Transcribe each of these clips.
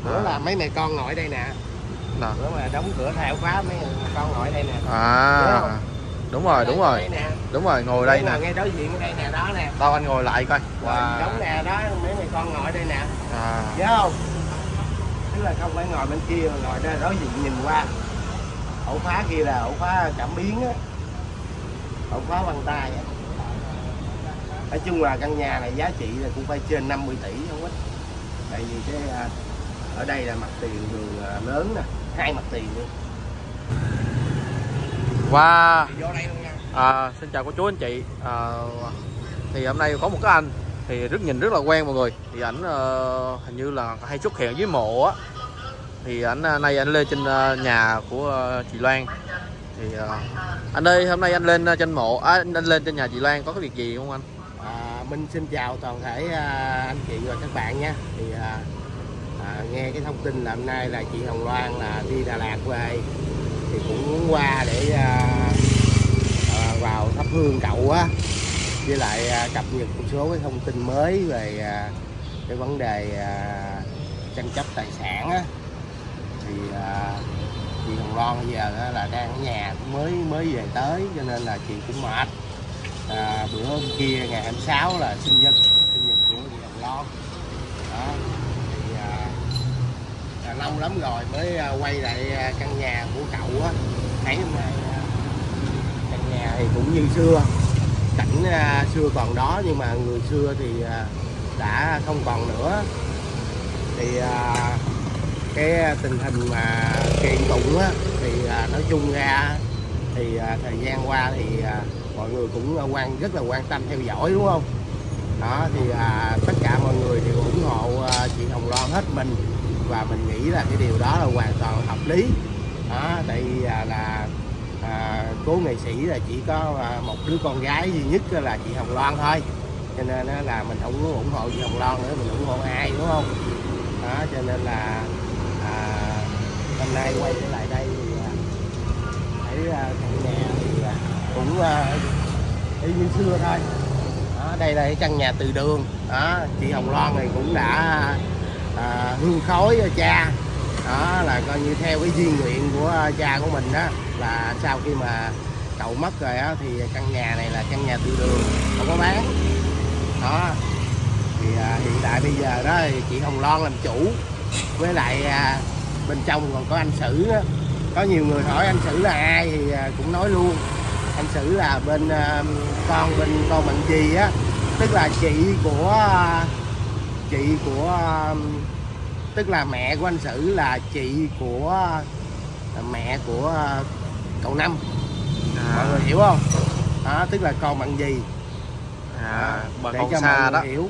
Bữa là mấy mẹ con ngồi đây nè. Bữa mà đóng cửa theo khóa mấy mẹ con ngồi đây nè. Đúng rồi, đúng rồi. Đúng rồi, ngồi đây nè. Ngay đối diện ở đây nè, đó nè. Đâu anh ngồi lại coi. Đóng nè, đó mấy mẹ con ngồi đây nè. Nhớ không? Tức là không phải ngồi bên kia mà ngồi đây đối diện nhìn qua. Ổ khóa kia là ổ khóa cảm biến á. Ổ khóa bằng tay á. Nói chung là căn nhà này giá trị là cũng phải trên 50 tỷ không ít. Tại vì cái ở đây là mặt tiền đường lớn nè, 2 mặt tiền luôn. Xin chào cô chú anh chị. Thì hôm nay có một cái anh thì nhìn rất là quen mọi người. Thì ảnh hình như là hay xuất hiện dưới mộ á. Thì nay anh lên trên nhà của chị Loan. Thì anh ơi, hôm nay anh lên trên mộ, anh lên trên nhà chị Loan có cái việc gì không anh? Minh xin chào toàn thể anh chị và các bạn nha. Thì nghe cái thông tin là hôm nay là chị Hồng Loan là đi Đà Lạt về, thì cũng muốn qua để vào thắp hương cậu á, với lại cập nhật một số cái thông tin mới về cái vấn đề tranh chấp tài sản á. Thì chị Hồng Loan bây giờ là đang ở nhà, cũng mới về tới, cho nên là chị cũng mệt. Bữa hôm kia ngày 26 là sinh nhật của chị Hồng Loan đó, thì lâu lắm rồi mới quay lại căn nhà của cậu á. Thấy hôm nay căn nhà thì cũng như xưa, cảnh xưa còn đó, nhưng mà người xưa thì đã không còn nữa. Thì cái tình hình mà kiện tụng á, thì nói chung ra thì thời gian qua thì mọi người cũng rất là quan tâm theo dõi, đúng không? Đó thì tất cả mọi người đều ủng hộ chị Hồng Loan hết mình, và mình nghĩ là cái điều đó là hoàn toàn hợp lý. Đó, tại vì là cố nghệ sĩ là chỉ có một đứa con gái duy nhất là chị Hồng Loan thôi, cho nên là mình không có ủng hộ chị Hồng Loan nữa, mình ủng hộ ai, đúng không? Đó, cho nên là hôm nay quay trở lại đây thì thấy căn nhà thì cũng y như xưa thôi. Đó, đây là cái căn nhà từ đường đó. Chị Hồng Loan này cũng đã hương khói cha, đó là coi như theo cái duyên nguyện của cha của mình đó, là sau khi mà cậu mất rồi á, thì căn nhà này là căn nhà từ đường, không có bán. Đó thì hiện tại bây giờ đó thì chị Hồng Loan làm chủ, với lại bên trong còn có anh Sử đó. Có nhiều người hỏi anh Sử là ai thì cũng nói luôn, anh Sử là bên con Mạnh Dì á, tức là tức là mẹ của anh Sử là chị của mẹ của cậu Năm. Mọi người hiểu không? Đó, tức là con Mạnh Dì. Bà để con cho xa mọi đó người hiểu.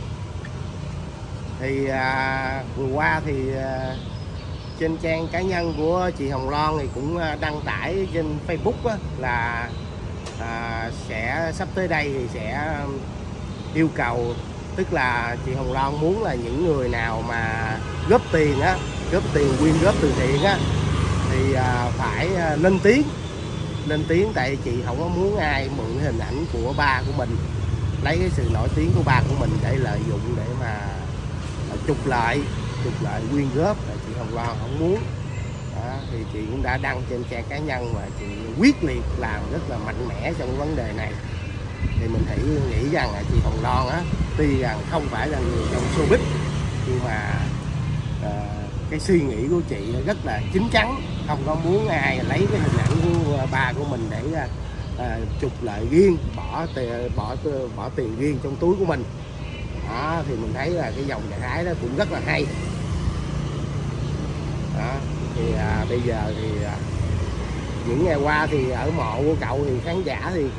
Thì vừa qua thì trên trang cá nhân của chị Hồng Loan thì cũng đăng tải trên Facebook á, là sẽ sắp tới đây thì sẽ yêu cầu, tức là chị Hồng Loan muốn là những người nào mà góp tiền quyên góp từ thiện á, thì phải lên tiếng, tại chị không có muốn ai mượn hình ảnh của ba của mình, lấy cái sự nổi tiếng của ba của mình để lợi dụng để mà trục lợi quyên góp, là chị Hồng Loan không muốn. Đó, thì chị cũng đã đăng trên trang cá nhân và chị quyết liệt làm rất là mạnh mẽ trong cái vấn đề này. Thì mình nghĩ rằng là chị Hồng Loan á, tuy rằng không phải là người trong showbiz, nhưng mà cái suy nghĩ của chị rất là chín chắn, không có muốn ai lấy cái hình ảnh của ba của mình để trục lợi riêng, bỏ tiền riêng trong túi của mình. Đó, thì mình thấy là cái dòng trạng thái đó cũng rất là hay. Đó, thì bây giờ thì những ngày qua thì ở mộ của cậu thì khán giả thì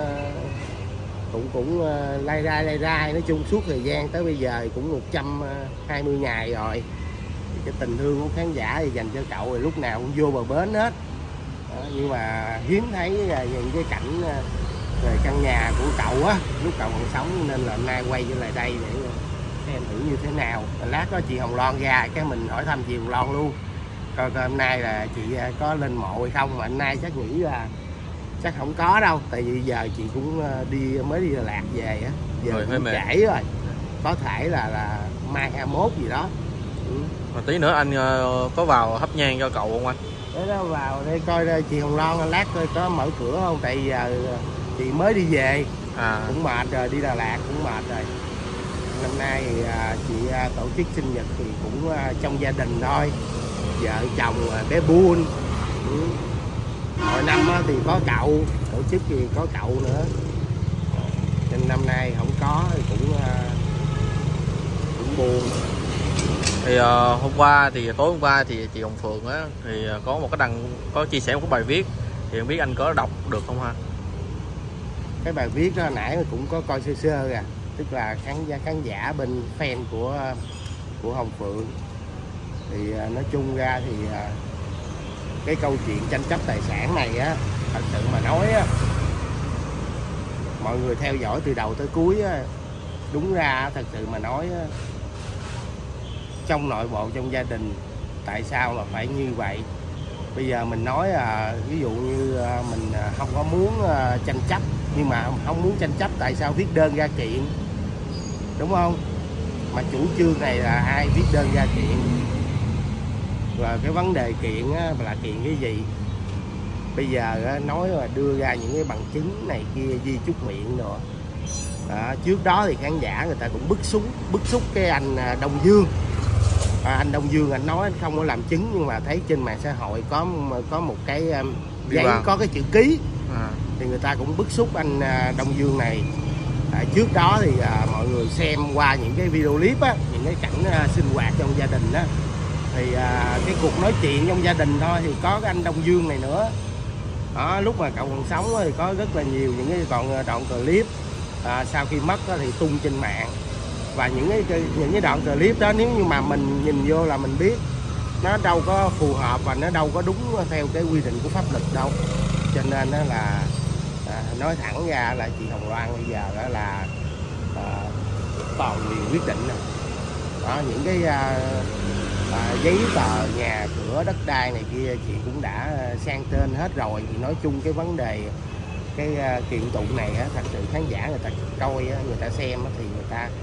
cũng lai rai, nói chung suốt thời gian tới bây giờ cũng 120 ngày rồi. Thì cái tình thương của khán giả thì dành cho cậu thì lúc nào cũng vô bờ bến hết. Đó, nhưng mà hiếm thấy những cái cảnh về căn nhà của cậu á lúc cậu còn sống, nên là hôm nay quay trở lại đây để xem thử như thế nào. Lát có chị Hồng Loan ra cái mình hỏi thăm chị Hồng Loan luôn, coi hôm nay là chị có lên mộ hay không. Mà hôm nay chắc nghĩ là chắc không có đâu, tại vì giờ chị cũng mới đi Đà Lạt về á, giờ cũng trễ rồi, có thể là mai 21 gì đó Mà tí nữa anh có vào thắp nhang cho cậu không anh? Để đó vào đây coi đây, chị Hồng Loan lát coi có mở cửa không, tại vì giờ chị mới đi về cũng mệt rồi, đi Đà Lạt cũng mệt rồi. Năm nay thì chị tổ chức sinh nhật thì cũng trong gia đình thôi, vợ chồng bé Buôn. Hồi năm thì có cậu tổ chức thì có cậu nữa, nên năm nay không có thì cũng buồn. Thì hôm qua thì tối hôm qua thì chị Hồng Phượng á thì có một cái có chia sẻ một cái bài viết, thì không biết anh có đọc được không ha? Cái bài viết đó nãy cũng có coi sơ sơ rồi, tức là khán giả bên fan của Hồng Phượng thì nói chung ra thì cái câu chuyện tranh chấp tài sản này á, thật sự mà nói á, mọi người theo dõi từ đầu tới cuối á, đúng ra thật sự mà nói á, trong nội bộ trong gia đình tại sao là phải như vậy. Bây giờ mình nói ví dụ như mình không có muốn tranh chấp, nhưng mà không muốn tranh chấp tại sao viết đơn ra kiện, đúng không? Mà chủ trương này là ai viết đơn ra kiện, và cái vấn đề kiện là kiện cái gì? Bây giờ nói là đưa ra những cái bằng chứng này kia, di chúc miệng rồi. Trước đó thì khán giả người ta cũng bức xúc cái anh Đông Dương. Anh Đông Dương anh nói anh không có làm chứng, nhưng mà thấy trên mạng xã hội có một cái giấy có cái chữ ký, thì người ta cũng bức xúc anh Đông Dương này. Trước đó thì mọi người xem qua những cái video clip á, những cái cảnh sinh hoạt trong gia đình á, thì cái cuộc nói chuyện trong gia đình thôi thì có cái anh Đông Dương này nữa. Lúc mà cậu còn sống thì có rất là nhiều những cái đoạn clip sau khi mất thì tung trên mạng, và những cái đoạn clip đó nếu như mà mình nhìn vô là mình biết nó đâu có phù hợp và nó đâu có đúng theo cái quy định của pháp luật đâu. Cho nên đó là nói thẳng ra là chị Hồng Loan bây giờ đó là toàn quyền quyết định nè. Những cái giấy tờ nhà cửa đất đai này kia chị cũng đã sang tên hết rồi. Thì nói chung cái vấn đề cái kiện tụng này á, thật sự khán giả người ta coi á, người ta xem á, thì người ta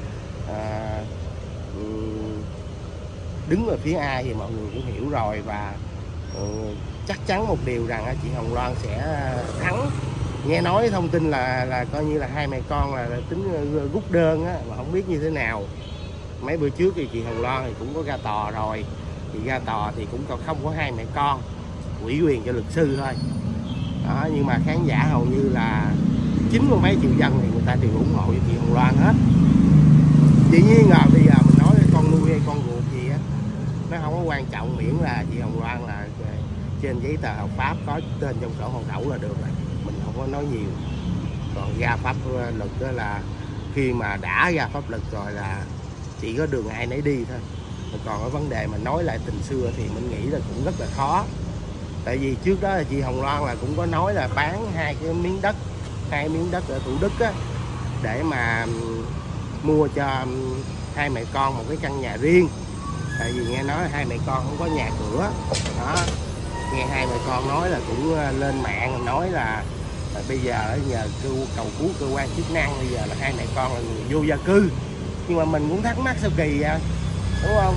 đứng về phía ai thì mọi người cũng hiểu rồi. Và chắc chắn một điều rằng chị Hồng Loan sẽ thắng. Nghe nói thông tin là coi như là hai mẹ con là tính rút đơn á, mà không biết như thế nào. Mấy bữa trước thì chị Hồng Loan thì cũng có ra tòa rồi, thì ra tòa thì cũng còn không có hai mẹ con, ủy quyền cho luật sư thôi đó. Nhưng mà khán giả hầu như là 90 mấy triệu dân thì người ta đều ủng hộ cho chị Hồng Loan hết. Dĩ nhiên là bây giờ mình nói con nuôi hay con ruột gì á, nó không có quan trọng, miễn là chị Hồng Loan là trên giấy tờ hợp pháp có tên trong sổ hộ khẩu là được rồi, mình không có nói nhiều. Còn ra pháp luật đó là khi mà đã ra pháp luật rồi là chỉ có đường ai nấy đi thôi. Còn cái vấn đề mà nói lại tình xưa thì mình nghĩ là cũng rất là khó. Tại vì trước đó là chị Hồng Loan là cũng có nói là bán hai miếng đất ở Thủ Đức á, để mà mua cho hai mẹ con một cái căn nhà riêng. Tại vì nghe nói hai mẹ con không có nhà cửa đó. Nghe hai mẹ con nói là cũng lên mạng nói là bây giờ nhờ cầu cứu cơ quan chức năng, bây giờ là hai mẹ con là người vô gia cư. Nhưng mà mình cũng thắc mắc sao kỳ vậy, đúng không?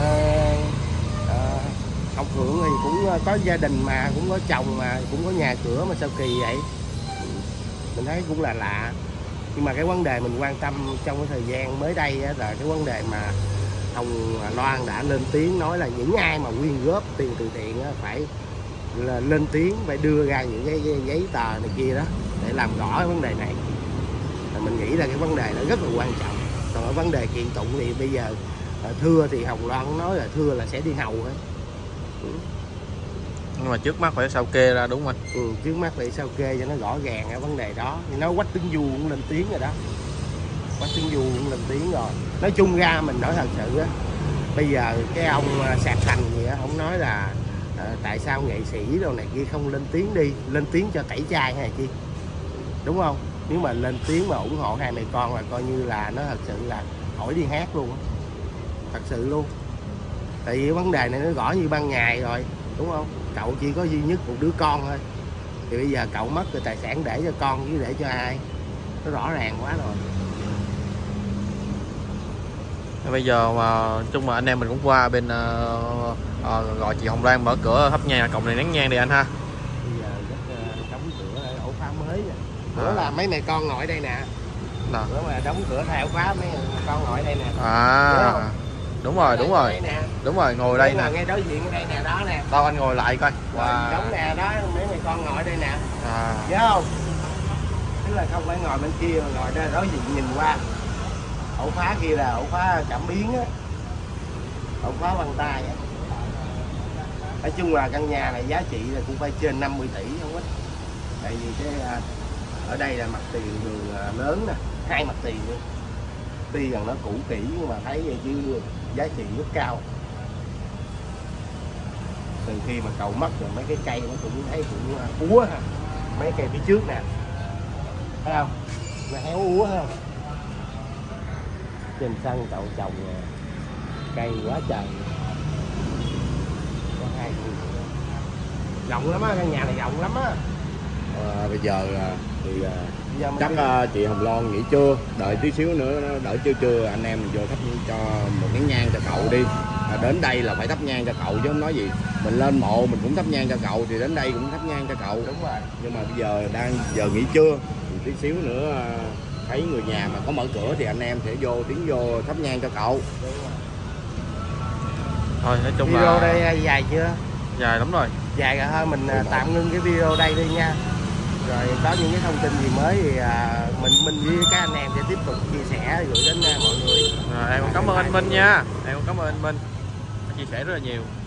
Hồng Phượng thì cũng có gia đình mà, cũng có chồng mà, cũng có nhà cửa mà sao kỳ vậy? Mình thấy cũng là lạ. Nhưng mà cái vấn đề mình quan tâm trong cái thời gian mới đây là cái vấn đề mà Hồng Loan đã lên tiếng nói là những ai mà quyên góp tiền từ thiện phải là lên tiếng, phải đưa ra những cái giấy tờ này kia đó để làm rõ cái vấn đề này. Mình nghĩ là cái vấn đề nó rất là quan trọng. Còn ở vấn đề kiện tụng thì bây giờ thưa thì Hồng Loan nói là thưa là sẽ đi hầu thôi. Nhưng mà trước mắt phải sao kê ra, đúng không anh? Trước mắt phải sao kê cho nó rõ ràng cái vấn đề đó. Thì nó Quách Tấn Du cũng lên tiếng rồi đó. Quách Tấn Du cũng lên tiếng rồi. Nói chung ra mình nói thật sự á, bây giờ cái ông Sạc Thành gì á, ông nói là tại sao nghệ sĩ đâu này kia không lên tiếng đi, lên tiếng cho tẩy chay hay chi, đúng không? Nếu mà lên tiếng mà ủng hộ hai mẹ con là coi như là nó thật sự là khỏi đi hát luôn á, thật sự luôn. Tại vì vấn đề này nó rõ như ban ngày rồi, đúng không? Cậu chỉ có duy nhất một đứa con thôi, thì bây giờ cậu mất rồi tài sản để cho con chứ để cho ai? Nó rõ ràng quá rồi. Bây giờ mà chung mà anh em mình cũng qua bên gọi chị Hồng Loan mở cửa thắp nhang cộng này nén nhang đi anh ha. Bây giờ đóng cửa ổ khóa mới rồi. Bữa là mấy mẹ con ngồi đây nè. Bữa mà đóng cửa theo khóa mấy mẹ con ngồi đây nè. Đúng rồi, đúng rồi. Đúng rồi, ngồi đây nè. Ngay đối diện ở đây nè, đó nè. Đâu anh ngồi lại coi. Đóng nè, đó mấy mẹ con ngồi đây nè. Nhớ không? Tức là không phải ngồi bên kia mà ngồi đây đối diện nhìn qua. Ổ khóa kia là ổ khóa cảm biến á. Ổ khóa bằng tay á. Nói chung là căn nhà này giá trị là cũng phải trên 50 tỷ không ít. Tại vì cái ở đây là mặt tiền đường lớn nè, 2 mặt tiền luôn. Tuy rằng nó cũ kỹ nhưng mà thấy vậy chứ giá trị rất cao. Từ khi mà cầu mất rồi mấy cái cây nó cũng thấy cũng úa ha. Mấy cây phía trước nè, thấy không? Nó héo úa không? Trên sân cậu trồng cây quá trời. Có 2 khu rộng lắm á, căn nhà này rộng lắm á. Bây giờ thì chắc chị Hồng Loan nghỉ trưa, đợi tí xíu nữa đợi trưa anh em mình vô thắp cho một nén nhang cho cậu đi. Đến đây là phải thắp nhang cho cậu chứ không nói gì. Mình lên mộ mình cũng thắp nhang cho cậu thì đến đây cũng thắp nhang cho cậu. Đúng rồi. Nhưng mà bây giờ đang giờ nghỉ trưa thì tí xíu nữa thấy người nhà mà có mở cửa thì anh em sẽ tiến vô thắp nhang cho cậu. Đúng rồi. Thôi nói chung video là đây dài chưa? dài lắm rồi. Dài rồi thôi mình tạm ngưng cái video đây đi nha. Rồi có những cái thông tin gì mới thì mình với các anh em sẽ tiếp tục chia sẻ gửi đến mọi người. Em cũng cảm ơn anh Minh nha. Em cũng cảm ơn anh Minh chia sẻ rất là nhiều.